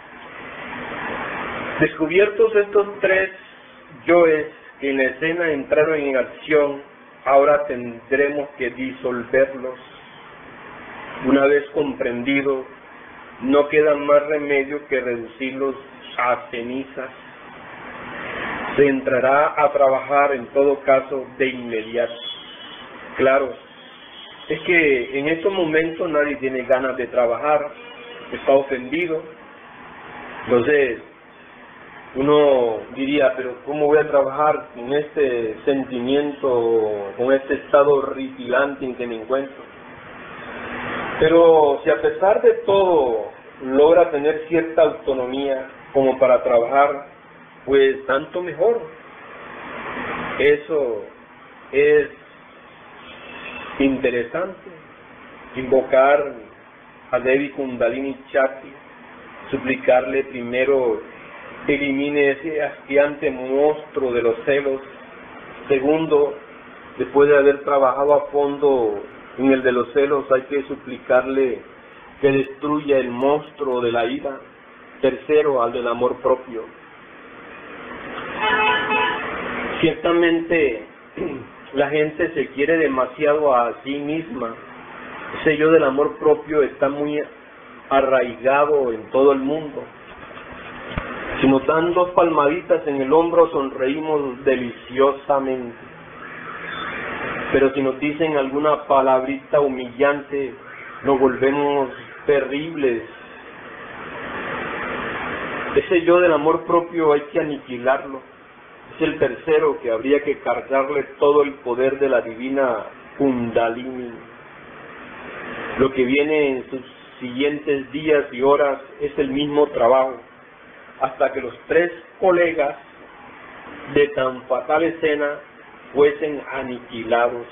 Descubiertos estos tres yoes que en la escena entraron en acción, ahora tendremos que disolverlos. Una vez comprendido, no queda más remedio que reducirlos a cenizas. Se entrará a trabajar en todo caso de inmediato. Claro, es que en estos momentos nadie tiene ganas de trabajar, está ofendido. Entonces, uno diría, pero ¿cómo voy a trabajar con este sentimiento, con este estado horripilante en que me encuentro? Pero si a pesar de todo logra tener cierta autonomía como para trabajar, pues tanto mejor. Eso es interesante. Invocar a Devi Kundalini Shakti, suplicarle primero elimine ese asqueante monstruo de los celos. Segundo, después de haber trabajado a fondo en el de los celos, hay que suplicarle que destruya el monstruo de la ira. Tercero, al del amor propio. Ciertamente, la gente se quiere demasiado a sí misma. Ese yo del amor propio está muy arraigado en todo el mundo. Si nos dan dos palmaditas en el hombro, sonreímos deliciosamente. Pero si nos dicen alguna palabrita humillante, nos volvemos terribles. Ese yo del amor propio hay que aniquilarlo. Es el tercero que habría que cargarle todo el poder de la divina Kundalini. Lo que viene en sus siguientes días y horas es el mismo trabajo, hasta que los tres colegas de tan fatal escena fuesen aniquilados.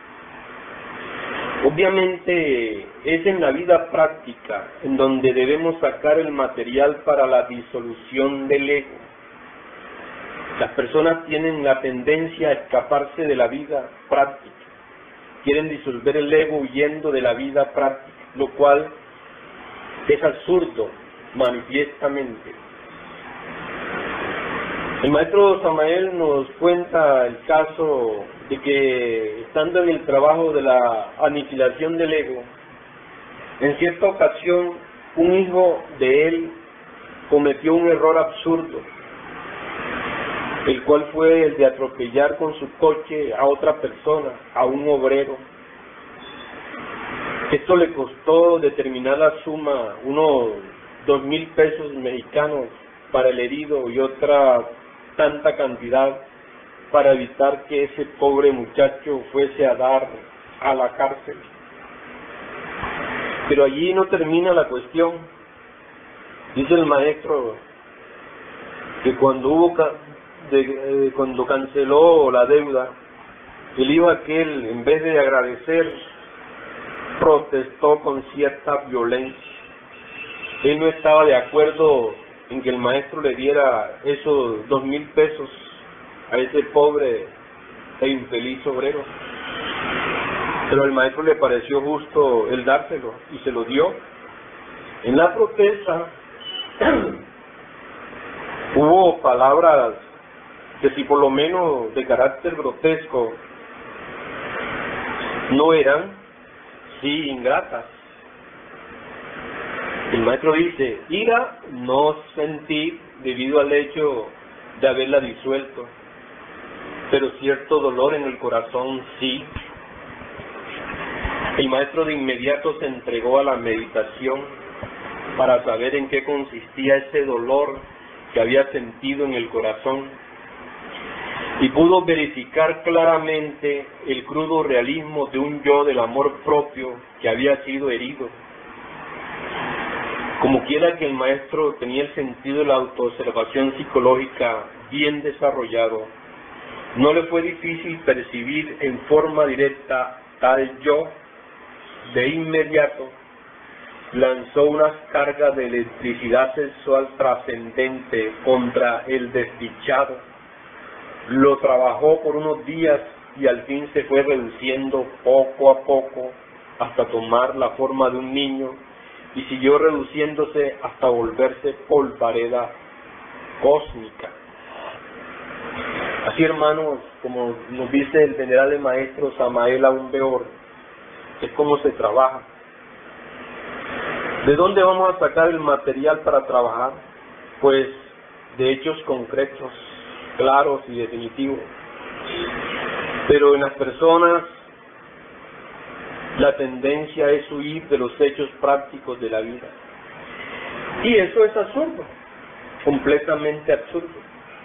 Obviamente es en la vida práctica en donde debemos sacar el material para la disolución del ego. Las personas tienen la tendencia a escaparse de la vida práctica. Quieren disolver el ego huyendo de la vida práctica, lo cual es absurdo manifiestamente. El maestro Samael nos cuenta el caso de que, estando en el trabajo de la aniquilación del ego, en cierta ocasión un hijo de él cometió un error absurdo, el cual fue el de atropellar con su coche a otra persona, a un obrero. Esto le costó determinada suma, unos dos mil pesos mexicanos para el herido y otra tanta cantidad para evitar que ese pobre muchacho fuese a dar a la cárcel. Pero allí no termina la cuestión. Dice el maestro que cuando hubo ca de, eh, cuando canceló la deuda, el hijo aquel, en vez de agradecer, protestó con cierta violencia. Él no estaba de acuerdo en que el maestro le diera esos dos mil pesos a ese pobre e infeliz obrero, pero al maestro le pareció justo el dárselo y se lo dio. En la protesta hubo palabras que, si por lo menos de carácter grotesco, no eran, sí, ingratas. El maestro dice: ira no sentí debido al hecho de haberla disuelto, pero cierto dolor en el corazón sí. El maestro de inmediato se entregó a la meditación para saber en qué consistía ese dolor que había sentido en el corazón, y pudo verificar claramente el crudo realismo de un yo del amor propio que había sido herido. Como quiera que el maestro tenía el sentido de la autoobservación psicológica bien desarrollado, no le fue difícil percibir en forma directa tal yo. De inmediato lanzó unas cargas de electricidad sexual trascendente contra el desdichado. Lo trabajó por unos días y al fin se fue reduciendo poco a poco hasta tomar la forma de un niño, y siguió reduciéndose hasta volverse polvareda cósmica. Así, hermanos, como nos dice el venerable maestro Samael Aún Beor, es como se trabaja. ¿De dónde vamos a sacar el material para trabajar? Pues de hechos concretos, claros y definitivos. Pero en las personas La tendencia es huir de los hechos prácticos de la vida. Y eso es absurdo, completamente absurdo.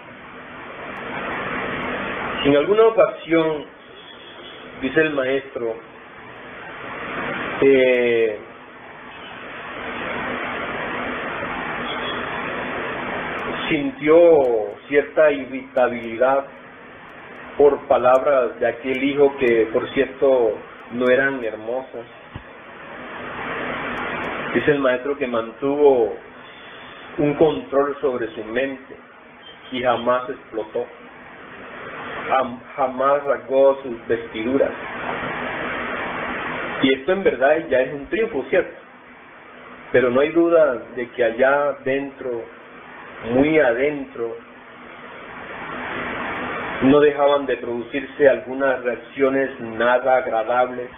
En alguna ocasión, dice el maestro, eh, sintió cierta irritabilidad por palabras de aquel hijo que, por cierto, no eran hermosas. Dice el maestro que mantuvo un control sobre su mente y jamás explotó, jamás rasgó sus vestiduras. Y esto en verdad ya es un triunfo, ¿cierto? Pero no hay duda de que allá dentro, muy adentro, no dejaban de producirse algunas reacciones nada agradables.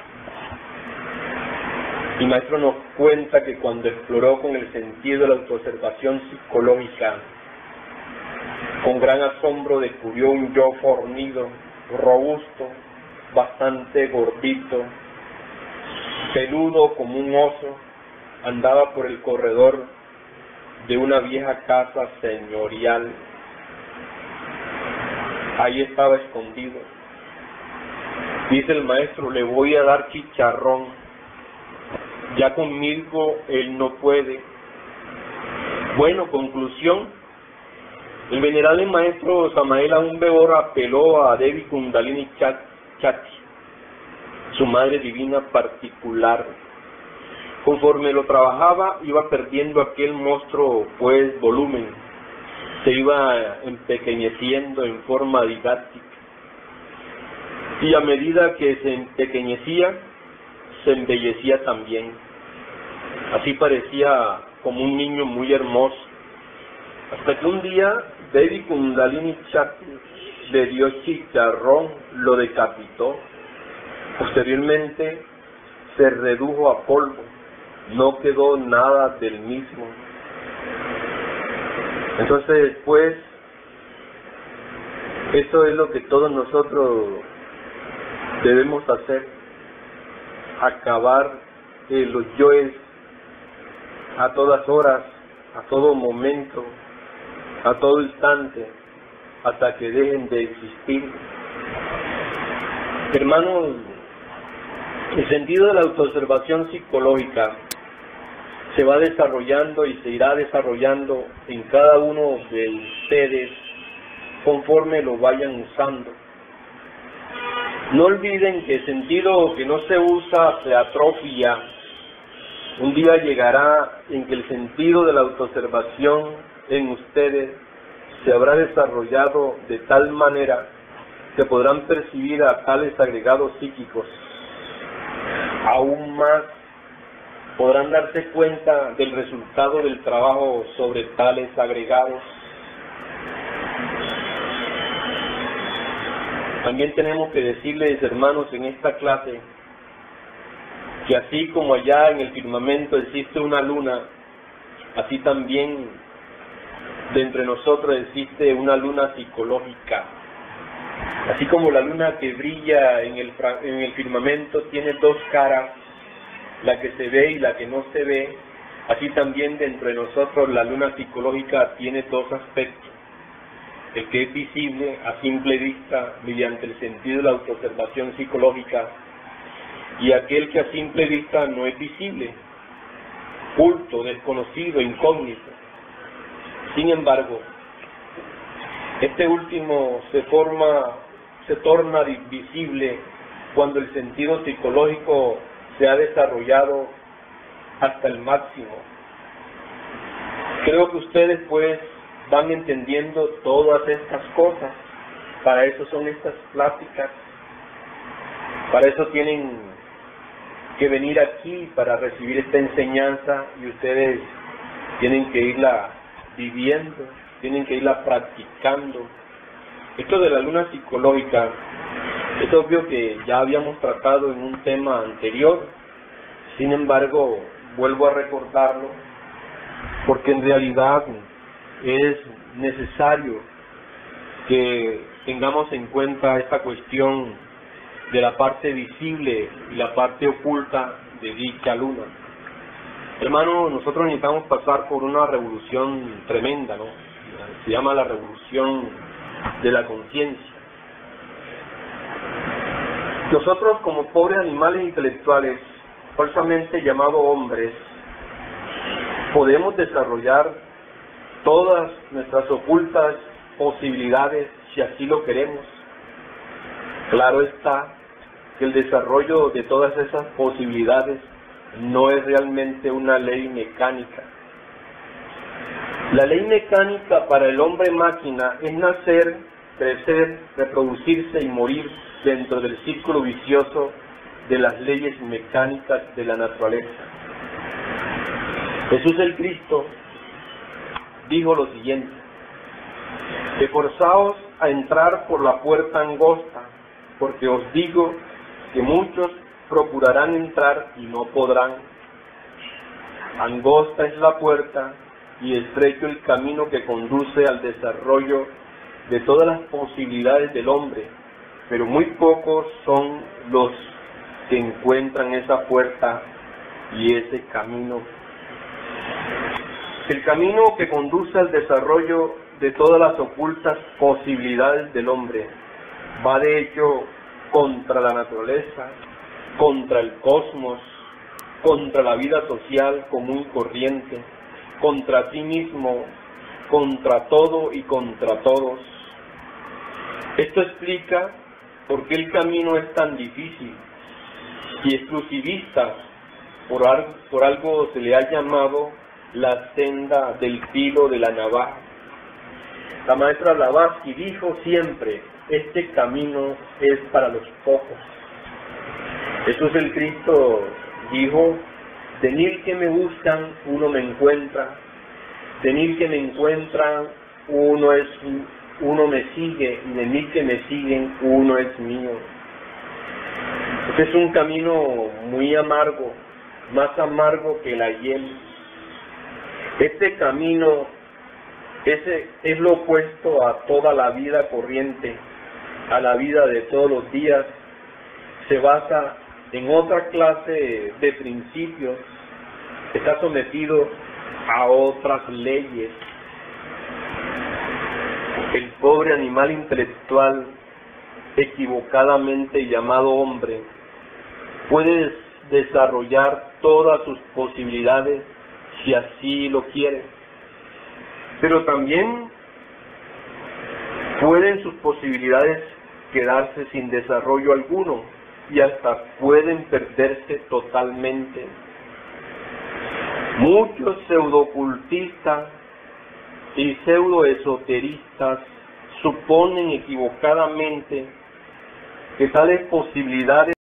El maestro nos cuenta que cuando exploró con el sentido de la autoobservación psicológica, con gran asombro descubrió un yo fornido, robusto, bastante gordito, peludo como un oso, andaba por el corredor de una vieja casa señorial. Ahí estaba escondido. Dice el maestro, le voy a dar chicharrón. Ya conmigo él no puede. Bueno, conclusión. El venerable maestro Samael Aun Weor apeló a Devi Kundalini Shakti, su madre divina particular. Conforme lo trabajaba, iba perdiendo aquel monstruo, pues, volumen. Se iba empequeñeciendo en forma didáctica. Y a medida que se empequeñecía, se embellecía también. Así parecía como un niño muy hermoso. Hasta que un día, Devi Kundalini Shakti le dio chicharrón, lo decapitó. Posteriormente, se redujo a polvo. No quedó nada del mismo. Entonces después, eso es lo que todos nosotros debemos hacer, acabar eh, los yoes a todas horas, a todo momento, a todo instante, hasta que dejen de existir. Hermanos, el sentido de la autoobservación psicológica se va desarrollando y se irá desarrollando en cada uno de ustedes conforme lo vayan usando. No olviden que el sentido que no se usa se atrofia. Un día llegará en que el sentido de la autoobservación en ustedes se habrá desarrollado de tal manera que podrán percibir a tales agregados psíquicos. Aún más, podrán darse cuenta del resultado del trabajo sobre tales agregados. También tenemos que decirles, hermanos, en esta clase, que así como allá en el firmamento existe una luna, así también dentro de nosotros existe una luna psicológica. Así como la luna que brilla en el, en el firmamento tiene dos caras, la que se ve y la que no se ve, así también dentro de nosotros la luna psicológica tiene dos aspectos: el que es visible a simple vista mediante el sentido de la autoobservación psicológica, y aquel que a simple vista no es visible, oculto, desconocido, incógnito. Sin embargo, este último se forma, se torna visible cuando el sentido psicológico se ha desarrollado hasta el máximo. Creo que ustedes pues van entendiendo todas estas cosas. Para eso son estas pláticas. Para eso tienen que venir aquí para recibir esta enseñanza, y ustedes tienen que irla viviendo, tienen que irla practicando. Esto de la luna psicológica es obvio que ya habíamos tratado en un tema anterior. Sin embargo, vuelvo a recordarlo porque en realidad es necesario que tengamos en cuenta esta cuestión de la parte visible y la parte oculta de dicha luna. Hermano, nosotros necesitamos pasar por una revolución tremenda, ¿no? Se llama la revolución de la conciencia. Nosotros, como pobres animales intelectuales, falsamente llamados hombres, podemos desarrollar todas nuestras ocultas posibilidades si así lo queremos. Claro está que el desarrollo de todas esas posibilidades no es realmente una ley mecánica. La ley mecánica para el hombre máquina es nacer, crecer, reproducirse y morir dentro del círculo vicioso de las leyes mecánicas de la naturaleza. Jesús el Cristo dijo lo siguiente: esforzaos a entrar por la puerta angosta, porque os digo que muchos procurarán entrar y no podrán. Angosta es la puerta y estrecho el camino que conduce al desarrollo de todas las posibilidades del hombre, pero muy pocos son los que encuentran esa puerta y ese camino. El camino que conduce al desarrollo de todas las ocultas posibilidades del hombre va de hecho contra la naturaleza, contra el cosmos, contra la vida social común y corriente, contra ti mismo, contra todo y contra todos. Esto explica por qué el camino es tan difícil y exclusivista. Por algo, por algo se le ha llamado la senda del filo de la navaja. La maestra Blavatsky dijo siempre: este camino es para los pocos. Jesús el Cristo dijo: de mil que me buscan, uno me encuentra; de mil que me encuentran, uno es uno me sigue; y de mil que me siguen, uno es mío. Este es un camino muy amargo, más amargo que la hiel. Este camino ese es lo opuesto a toda la vida corriente, a la vida de todos los días. Se basa en otra clase de principios, está sometido a otras leyes. El pobre animal intelectual, equivocadamente llamado hombre, puede desarrollar todas sus posibilidades si así lo quiere, pero también pueden sus posibilidades quedarse sin desarrollo alguno y hasta pueden perderse totalmente. Muchos pseudocultistas y pseudoesoteristas suponen equivocadamente que tales posibilidades